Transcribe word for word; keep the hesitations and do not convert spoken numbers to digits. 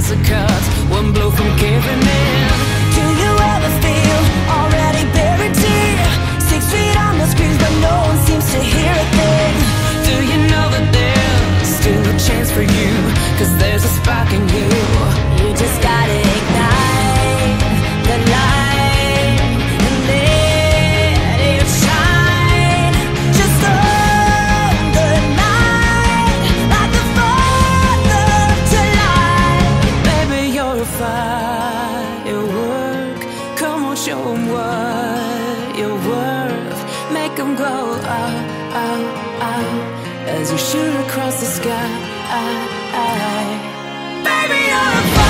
answer cards, one blow from giving in. Do you ever feel already buried deep? Six feet on the screens, but no one seems to hear a thing. Do you know that there's still a chance for you? Cause there's a spark in you. You just gotta ignite the light and let it shine. Just hold the night like the fourth of July. Baby, you're a firework. Come on, show 'em what you're worth. Make 'em glow out, out, out as you shoot across the sky. Baby, you're a firework.